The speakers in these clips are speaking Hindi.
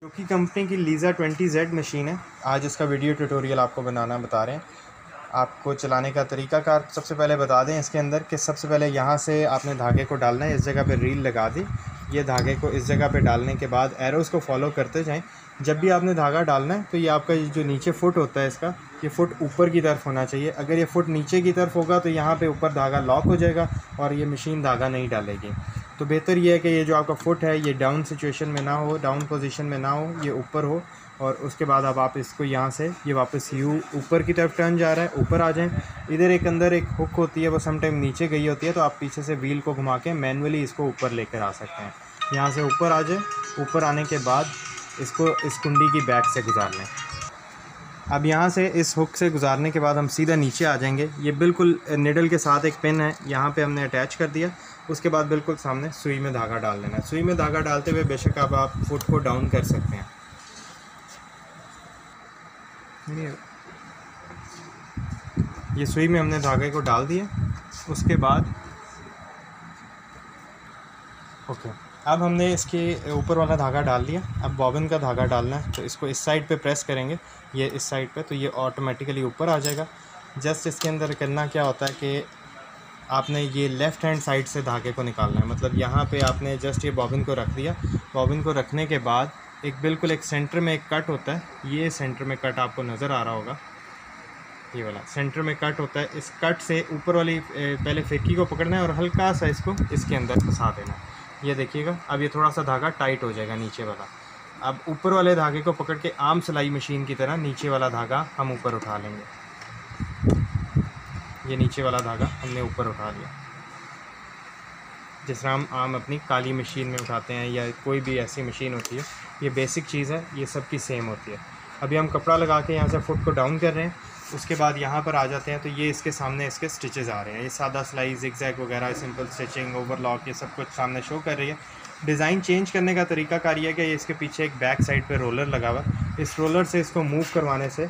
जुकी कंपनी की लीज़ा 20Z मशीन है। आज इसका वीडियो ट्यूटोरियल आपको बनाना बता रहे हैं। आपको चलाने का तरीक़ाकार सबसे पहले बता दें इसके अंदर कि सबसे पहले यहाँ से आपने धागे को डालना है। इस जगह पे रील लगा दी। ये धागे को इस जगह पे डालने के बाद एरोज़ को फॉलो करते जाएं। जब भी आपने धागा डालना है तो ये आपका जो नीचे फुट होता है इसका, ये फुट ऊपर की तरफ होना चाहिए। अगर ये फुट नीचे की तरफ होगा तो यहाँ पे ऊपर धागा लॉक हो जाएगा और ये मशीन धागा नहीं डालेगी। तो बेहतर ये है कि ये जो आपका फुट है ये डाउन सिचुएशन में ना हो, डाउन पोजीशन में ना हो, ये ऊपर हो। और उसके बाद अब आप इसको यहाँ से ये वापस यू ऊपर की तरफ टर्न जा रहा है, ऊपर आ जाएं। इधर एक अंदर एक हुक होती है, वो समटाइम नीचे गई होती है, तो आप पीछे से व्हील को घुमा के मैनुअली इसको ऊपर लेकर आ सकते हैं। यहाँ से ऊपर आ जाए। ऊपर आने के बाद इसको इस कुंडी की बैक से गुजार लें। अब यहाँ से इस हुक से गुजारने के बाद हम सीधा नीचे आ जाएंगे। ये बिल्कुल निडल के साथ एक पिन है, यहाँ पे हमने अटैच कर दिया। उसके बाद बिल्कुल सामने सुई में धागा डाल देना है। सुई में धागा डालते हुए बेशक अब आप फुट को डाउन कर सकते हैं। ये सुई में हमने धागे को डाल दिया। उसके बाद ओके, अब हमने इसके ऊपर वाला धागा डाल दिया। अब बॉबिन का धागा डालना है, तो इसको इस साइड पे प्रेस करेंगे, ये इस साइड पे, तो ये ऑटोमेटिकली ऊपर आ जाएगा। जस्ट इसके अंदर करना क्या होता है कि आपने ये लेफ़्ट हैंड साइड से धागे को निकालना है। मतलब यहाँ पे आपने जस्ट ये बॉबिन को रख दिया। बॉबिन को रखने के बाद एक बिल्कुल एक सेंटर में एक कट होता है। ये सेंटर में कट आपको नज़र आ रहा होगा, ये वाला सेंटर में कट होता है। इस कट से ऊपर वाली पहले फिरकी को पकड़ना है और हल्का सा इसको इसके अंदर फंसा देना है। ये देखिएगा, अब ये थोड़ा सा धागा टाइट हो जाएगा नीचे वाला। अब ऊपर वाले धागे को पकड़ के आम सिलाई मशीन की तरह नीचे वाला धागा हम ऊपर उठा लेंगे। ये नीचे वाला धागा हमने ऊपर उठा लिया, जिस तरह हम आम अपनी काली मशीन में उठाते हैं या कोई भी ऐसी मशीन होती है। ये बेसिक चीज़ है, ये सब की सेम होती है। अभी हम कपड़ा लगा के यहाँ से फुट को डाउन कर रहे हैं। उसके बाद यहाँ पर आ जाते हैं, तो ये इसके सामने इसके स्टिचेस आ रहे हैं। ये सादा सिलाई, जिगजैग वगैरह, सिंपल स्टिचिंग, ओवरलॉक, ये सब कुछ सामने शो कर रही है। डिज़ाइन चेंज करने का तरीका कार ये है कि ये इसके पीछे एक बैक साइड पे रोलर लगा हुआ है। इस रोलर से इसको मूव करवाने से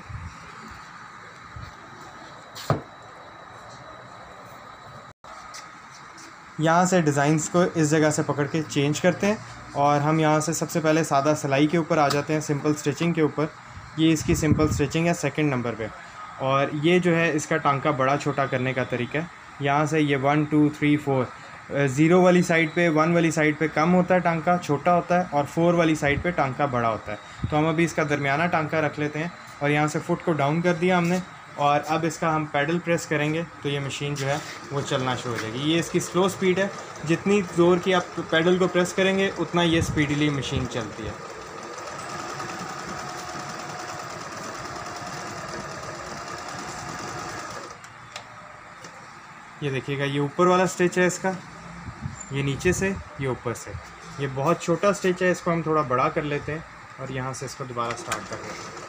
यहाँ से डिज़ाइंस को इस जगह से पकड़ के चेंज करते हैं। और हम यहाँ से सबसे पहले सादा सिलाई के ऊपर आ जाते हैं, सिंपल स्टिचिंग के ऊपर। ये इसकी सिंपल स्टिचिंग है सेकंड नंबर पे। और ये जो है इसका टांका बड़ा छोटा करने का तरीका है। यहाँ से ये 1 2 3 4 0 वाली साइड पे, 1 वाली साइड पे कम होता है, टांका छोटा होता है, और 4 वाली साइड पे टांका बड़ा होता है। तो हम अभी इसका दरमियाना टांका रख लेते हैं। और यहाँ से फुट को डाउन कर दिया हमने, और अब इसका हम पैडल प्रेस करेंगे तो ये मशीन जो है वो चलना शुरू हो जाएगी। ये इसकी स्लो स्पीड है, जितनी ज़ोर की आप पैडल को प्रेस करेंगे उतना ये स्पीडली मशीन चलती है। ये देखिएगा, ये ऊपर वाला स्टिच है इसका, ये नीचे से, ये ऊपर से। ये बहुत छोटा स्टिच है, इसको हम थोड़ा बड़ा कर लेते हैं और यहाँ से इसको दोबारा स्टार्ट कर लेते हैं।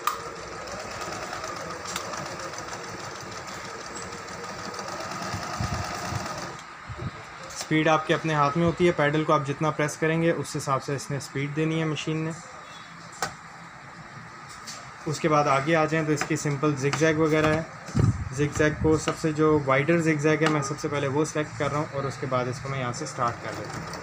स्पीड आपके अपने हाथ में होती है। पैडल को आप जितना प्रेस करेंगे उस हिसाब से इसने स्पीड देनी है मशीन ने। उसके बाद आगे आ जाएं तो इसकी सिंपल जिगजैग वगैरह है। जिगजैग को सबसे जो वाइडर जिगजैग है मैं सबसे पहले वो सिलेक्ट कर रहा हूँ, और उसके बाद इसको मैं यहाँ से स्टार्ट कर लेता हूँ।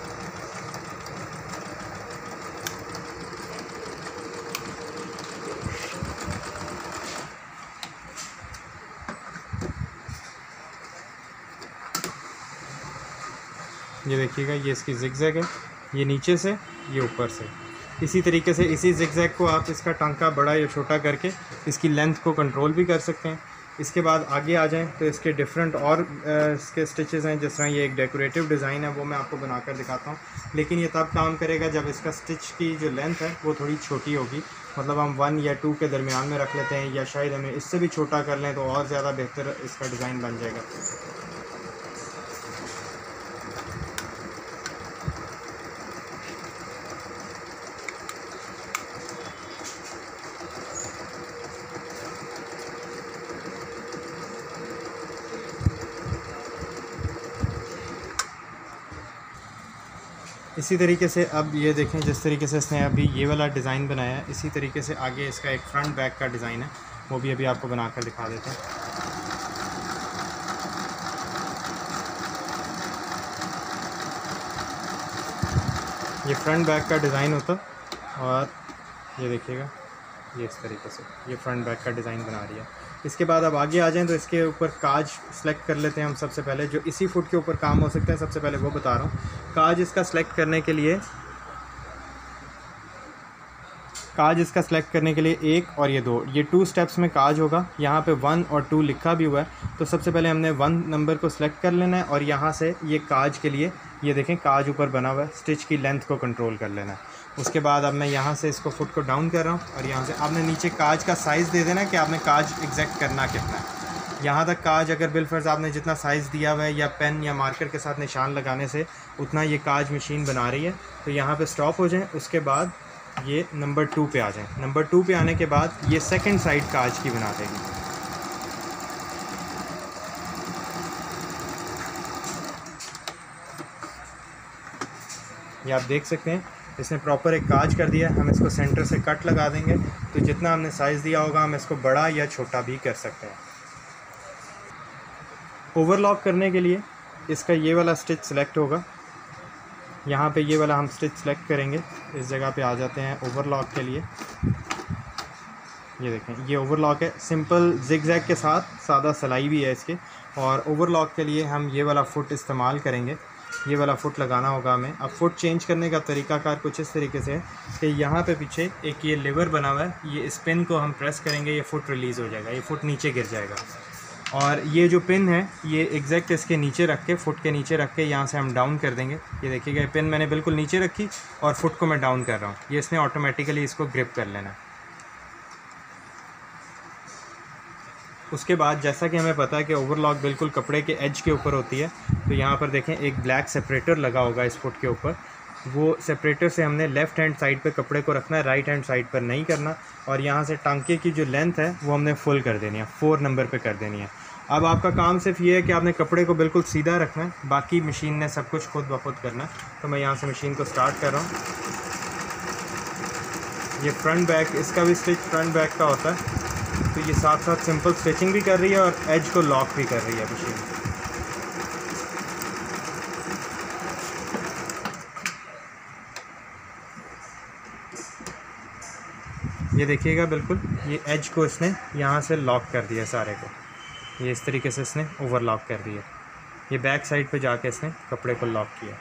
ये देखिएगा, ये इसकी जिगजैग है, ये नीचे से, ये ऊपर से। इसी तरीके से इसी जिगजैग को आप इसका टांका बड़ा या छोटा करके इसकी लेंथ को कंट्रोल भी कर सकते हैं। इसके बाद आगे आ जाएं तो इसके डिफरेंट और इसके स्टिचेस हैं। जिस तरह ये एक डेकोरेटिव डिज़ाइन है, वो मैं आपको बनाकर दिखाता हूँ। लेकिन ये तब काम करेगा जब इसका स्टिच की जो लेंथ है वो थोड़ी छोटी होगी। मतलब हम 1 या 2 के दरमियान में रख लेते हैं, या शायद हमें इससे भी छोटा कर लें तो और ज़्यादा बेहतर इसका डिज़ाइन बन जाएगा। इसी तरीके से अब ये देखें, जिस तरीके से इसने अभी ये वाला डिज़ाइन बनाया है, इसी तरीके से आगे इसका एक फ्रंट बैक का डिज़ाइन है, वो भी अभी आपको बनाकर दिखा देते हैं। ये फ्रंट बैक का डिज़ाइन होता, और ये देखिएगा, ये इस तरीके से ये फ्रंट बैक का डिज़ाइन बना रही है। इसके बाद अब आगे आ जाएं तो इसके ऊपर काज सेलेक्ट कर लेते हैं हम। सबसे पहले जो इसी फुट के ऊपर काम हो सकता है, सबसे पहले वो बता रहा हूँ। काज इसका सेलेक्ट करने के लिए एक और ये 2, ये 2 स्टेप्स में काज होगा। यहाँ पे 1 और 2 लिखा भी हुआ है। तो सबसे पहले हमने 1 नंबर को सिलेक्ट कर लेना है और यहाँ से ये काज के लिए ये देखें काज ऊपर बना हुआ है, स्टिच की लेंथ को कंट्रोल कर लेना है। उसके बाद अब मैं यहाँ से इसको फुट को डाउन कर रहा हूँ और यहाँ से आपने नीचे काज का साइज़ दे देना है कि आपने काज एग्जैक्ट करना कितना है। यहाँ तक काज अगर बिलफर्ज आपने जितना साइज़ दिया हुआ है या पेन या मार्कर के साथ निशान लगाने से उतना ये काज मशीन बना रही है। तो यहाँ पे स्टॉप हो जाएं। उसके बाद ये नंबर 2 पे आ जाएं। नंबर 2 पे आने के बाद ये सेकंड साइड काज की बना देगी। ये आप देख सकते हैं इसने प्रॉपर एक काज कर दिया। हम इसको सेंटर से कट लगा देंगे तो जितना हमने साइज़ दिया होगा हम इसको बड़ा या छोटा भी कर सकते हैं। ओवरलॉक करने के लिए इसका ये वाला स्टिच सेलेक्ट होगा। यहाँ पे ये वाला हम स्टिच सेलेक्ट करेंगे। इस जगह पे आ जाते हैं ओवरलॉक के लिए। ये देखें ये ओवरलॉक है, सिंपल जिगजैग के साथ सादा सिलाई भी है इसके। और ओवरलॉक के लिए हम ये वाला फुट इस्तेमाल करेंगे। ये वाला फुट लगाना होगा हमें। अब फुट चेंज करने का तरीकाकार कुछ इस तरीके से है कि यहाँ पे पीछे एक ये लीवर बना हुआ है, ये इस पिन को हम प्रेस करेंगे, ये फुट रिलीज़ हो जाएगा, ये फुट नीचे गिर जाएगा। और ये जो पिन है ये एग्जैक्ट इसके नीचे रख के, फुट के नीचे रख के यहाँ से हम डाउन कर देंगे। ये देखिएगा पिन मैंने बिल्कुल नीचे रखी और फुट को मैं डाउन कर रहा हूँ। ये इसने ऑटोमेटिकली इसको ग्रिप कर लेना है। उसके बाद जैसा कि हमें पता है कि ओवरलॉक बिल्कुल कपड़े के एज के ऊपर होती है, तो यहाँ पर देखें एक ब्लैक सेपरेटर लगा होगा इस फुट के ऊपर। वो सेपरेटर से हमने लेफ़्ट हैंड साइड पे कपड़े को रखना है, राइट हैंड साइड पर नहीं करना। और यहाँ से टांके की जो लेंथ है वो हमने फुल कर देनी है, 4 नंबर पे कर देनी है। अब आपका काम सिर्फ ये है कि आपने कपड़े को बिल्कुल सीधा रखना है, बाकी मशीन ने सब कुछ खुद ब खुद करना है। तो मैं यहाँ से मशीन को स्टार्ट कर रहा हूँ। ये फ्रंट बैक, इसका भी स्टिच फ्रंट बैक का होता है। तो ये साथ साथ सिंपल स्टिचिंग भी कर रही है और एज को लॉक भी कर रही है मशीन। ये देखिएगा बिल्कुल ये एज को इसने यहाँ से लॉक कर दिया सारे को। ये इस तरीके से इसने ओवरलॉक कर दिया। ये बैक साइड पे जाके इसने कपड़े को लॉक किया।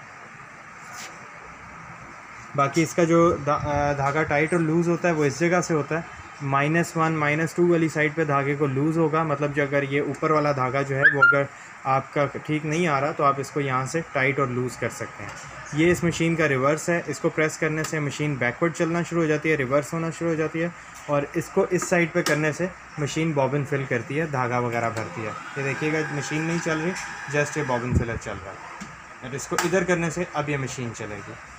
बाकी इसका जो धागा टाइट और लूज़ होता है वो इस जगह से होता है। -1 -2 वाली साइड पे धागे को लूज़ होगा, मतलब जो अगर ये ऊपर वाला धागा जो है वो अगर आपका ठीक नहीं आ रहा तो आप इसको यहाँ से टाइट और लूज़ कर सकते हैं। ये इस मशीन का रिवर्स है। इसको प्रेस करने से मशीन बैकवर्ड चलना शुरू हो जाती है, रिवर्स होना शुरू हो जाती है। और इसको इस साइड पे करने से मशीन बॉबिन फिल करती है, धागा वगैरह भरती है। ये देखिएगा मशीन नहीं चल रही, जस्ट ये बॉबिन फिलर चल रहा है। और इसको इधर करने से अब ये मशीन चलेगी।